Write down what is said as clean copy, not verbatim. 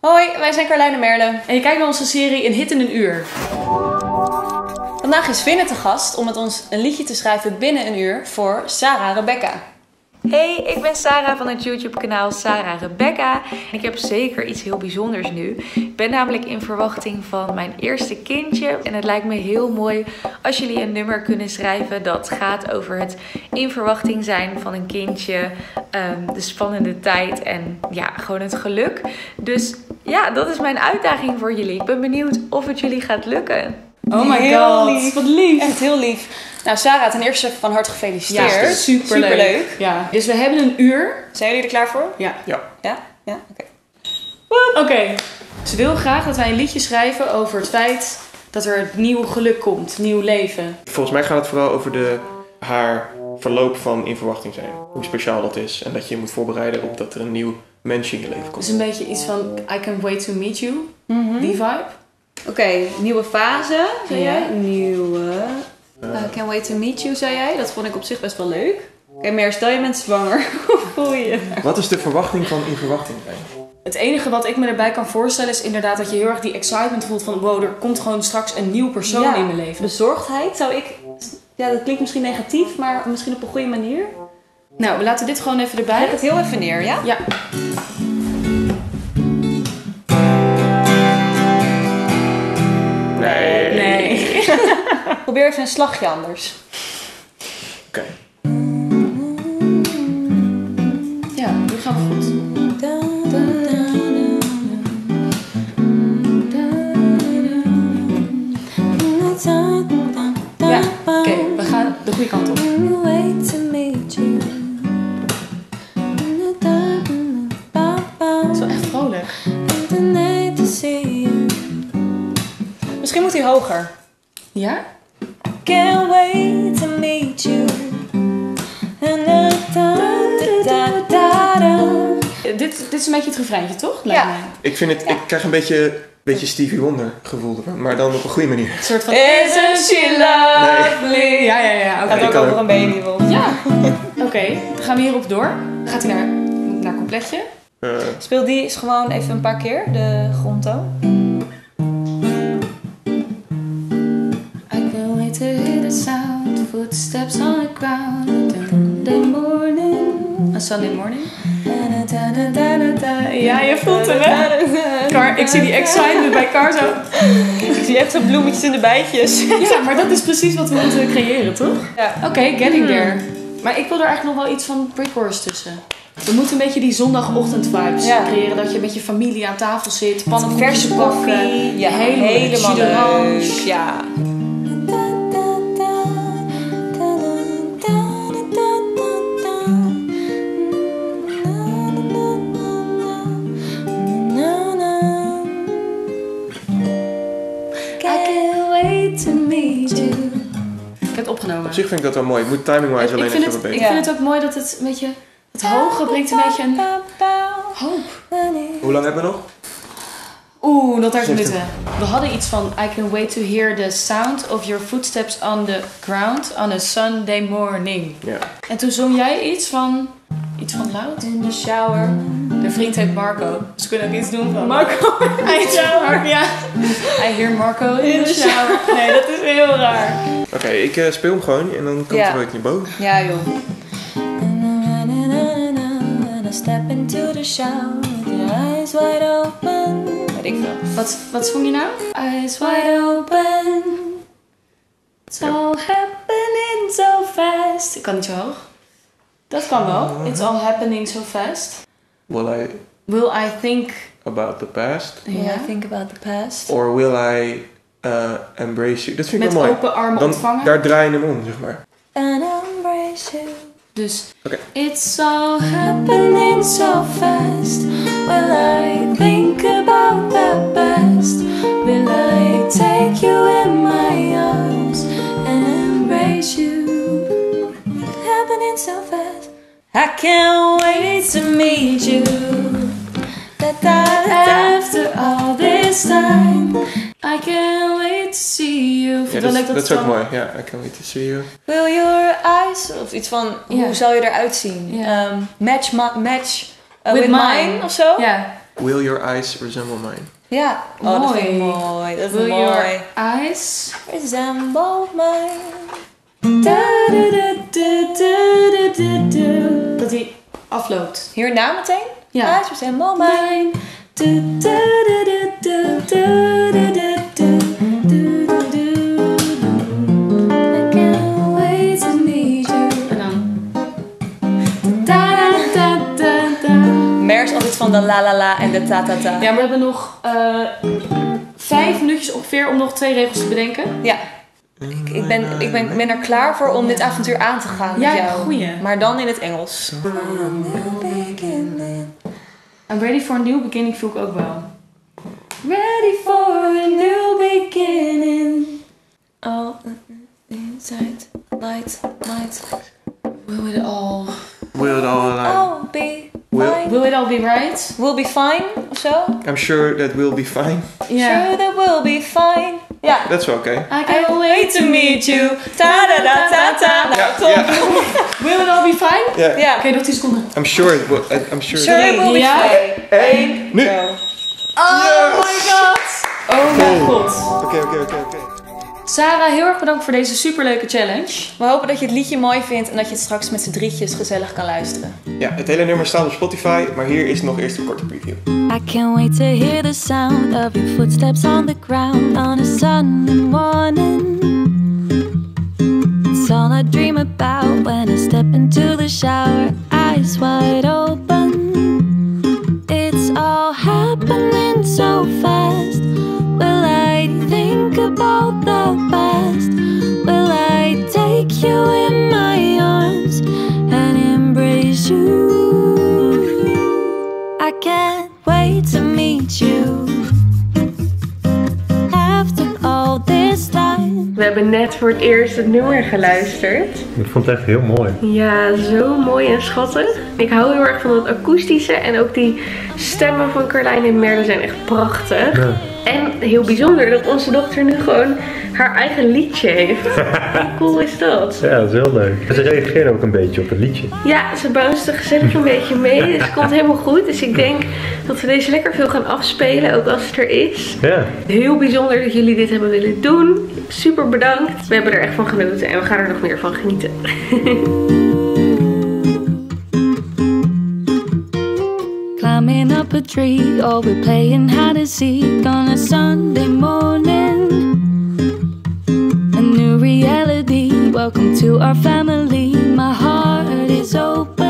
Hoi, wij zijn Carlijn en Merle. En je kijkt naar onze serie Een hit in een uur. Vandaag is Vinne te gast om met ons een liedje te schrijven binnen een uur voor Sarah Rebecca. Hey, ik ben Sarah van het YouTube-kanaal Sarah Rebecca. En ik heb zeker iets heel bijzonders nu. Ik ben namelijk in verwachting van mijn eerste kindje. En het lijkt me heel mooi als jullie een nummer kunnen schrijven dat gaat over het in verwachting zijn van een kindje. De spannende tijd en ja, gewoon het geluk. Dus ja, dat is mijn uitdaging voor jullie. Ik ben benieuwd of het jullie gaat lukken. Oh my Heel god, lief. wat lief. Echt heel lief. Nou, Sarah, ten eerste van harte gefeliciteerd. Ja, superleuk. Ja. Dus we hebben een uur. Zijn jullie er klaar voor? Ja. Ja? Ja? Oké. Oké. Ze wil graag dat wij een liedje schrijven over het feit dat er nieuw geluk komt, nieuw leven. Volgens mij gaat het vooral over haar verloop van in verwachting zijn. Hoe speciaal dat is en dat je je moet voorbereiden op dat er een nieuw mens in je leven komt. Dus een beetje iets van I can't wait to meet you, die vibe. Oké, nieuwe fase, zei Ja. jij? Nieuwe... can't wait to meet you, zei jij. Dat vond ik op zich best wel leuk. Oké, Mer, stel je bent zwanger. Hoe voel je je? Wat is de verwachting van in verwachting zijn? Het enige wat ik me erbij kan voorstellen is inderdaad dat je heel erg die excitement voelt van wow, er komt gewoon straks een nieuw persoon in mijn leven. Bezorgdheid zou ik... Ja, dat klinkt misschien negatief, maar misschien op een goede manier. Nou, we laten dit gewoon even erbij. Leg het heel even neer, ja? Ja. Nee. Probeer even een slagje anders. Oké. Ja, nu gaan we goed. Ja, oké, we gaan de goede kant op. Het is wel echt vrolijk. Misschien moet hij hoger. Ja? Can't wait to meet you. Dit is een beetje het refreintje, toch? Lijkt Ja. mij. Ik vind het, ik krijg een beetje Stevie Wonder gevoel ervan, maar dan op een goede manier. Een soort van Isn't she lovely? Ja, oké. Gaat ook kan over ook. een baby wel. Ja. Oké, dan gaan we hierop door. Gaat hij naar completje? Speel die eens gewoon even een paar keer, de grondtoon. I can't wait to hear the sound, footsteps on the ground, Sunday morning. A Sunday morning? Ja, je voelt hem, hè? Car, ik zie die excitement bij Car zo. Ik zie echt zo bloemetjes in de bijtjes. Ja, maar dat is precies wat we moeten creëren, toch? Ja. Oké, getting there. Maar ik wil er eigenlijk nog wel iets van pre-chorus tussen. We moeten een beetje die zondagochtend vibes creëren. Dat je met je familie aan tafel zit, pannenkoekjes Verse bakken. koffie. Ja, helemaal helemaal jus d'orange. leuk. Ja. Ik heb het opgenomen. Op zich vind ik dat wel mooi. Ik moet timing-wise alleen even wat Ik beter. vind het ook mooi dat het een beetje... Het hoge brengt een beetje een hoop. Hoe lang hebben we nog? Oeh, nog 30 17. minuten. We hadden iets van I can wait to hear the sound of your footsteps on the ground on a Sunday morning. Ja. En toen zong jij iets van loud in the shower. De vriend heet Marco. Dus we kunnen ook iets doen van Marco in the shower. Ja. I hear Marco in the shower. Nee, dat is heel raar. Oké, ik speel hem gewoon en dan komt Ja. er ooit naar boven. Ja, joh. Step into the shower with your eyes wide open. Weet ik veel. Wat zong je nou? Eyes wide open. It's all happening so fast. Ik kan niet zo hoog. Dat kan wel. It's all happening so fast. Will I think... About the past? When I think about the past. Or will I embrace you? Dat vind ik Met wel mooi. open armen Dan, ontvangen. daar draai je hem om, zeg maar. And embrace you. Dus... Oké. It's all happening so fast. Will I think about the past? Will I take you in my arms and embrace you? Happening so fast. I can't wait to meet you. After all this time, I can't wait to see you. Ja, dat is ook mooi. Ja, I can't wait to see you. Will your eyes... Of iets van, hoe zou je eruit zien? Ja. Match with mine of zo? Ja. Will your eyes resemble mine? Ja, oh, dat vind ik mooi. Dat is Will mooi. your eyes Resemble mine. dat hij afloopt. Hierna meteen? Ja. Eyes resemble mine. I can't wait to meet you. En dan. Mer is altijd van de la la la en de ta ta ta. Ja, maar we hebben nog 5 minuutjes ongeveer om nog 2 regels te bedenken. Ja. Ik ben er klaar voor om dit avontuur aan te gaan Ja, met jou. goeie. Maar dan in het Engels. I'm ready for a new beginning voel ik ook wel. Ready for a new beginning. All inside, light. Will it all be Will- fine. Will it all be right? We'll be fine, of zo? I'm sure that we'll be fine. Sure that we'll be fine. Ja. Dat is wel oké. I can't wait to meet you. Ta-da-da-ta-ta. Nou, Ja, top. ja. Will it all be fine? Ja. Ja. Oké, nog 10 seconden. I'm sure it will. I'm sure. Sure we'll be Ja. fine. 1, nu. Go. Oh my god. Oh mijn god. Oké. Sarah, heel erg bedankt voor deze superleuke challenge. We hopen dat je het liedje mooi vindt en dat je het straks met z'n drietjes gezellig kan luisteren. Ja, het hele nummer staat op Spotify, maar hier is nog eerst een korte preview. I can't wait to hear the sound of your footsteps on the ground on a Sunday morning. It's all I dream about when I step into the shower, eyes wide open. It's all happening so fast. Will I think about the past? Will I take you in my arms and embrace you? I can't wait to meet you. After all this time. We hebben net voor het eerst het nummer geluisterd. Ik vond het echt heel mooi. Ja, zo mooi en schattig. Ik hou heel erg van het akoestische en ook die stemmen van Carlijn en Merle zijn echt prachtig. Ja. En heel bijzonder dat onze dochter nu gewoon haar eigen liedje heeft. Hoe cool is dat? Ja, dat is heel leuk. Ze reageerde ook een beetje op het liedje. Ja, ze bounced er gezellig een beetje mee. Dus het komt helemaal goed. Dus ik denk dat we deze lekker veel gaan afspelen, ook als het er is. Ja. Heel bijzonder dat jullie dit hebben willen doen. Super bedankt. We hebben er echt van genoten en we gaan er nog meer van genieten. Climbing up a tree, or we're playing hide and seek on a Sunday morning. A new reality, welcome to our family. My heart is open.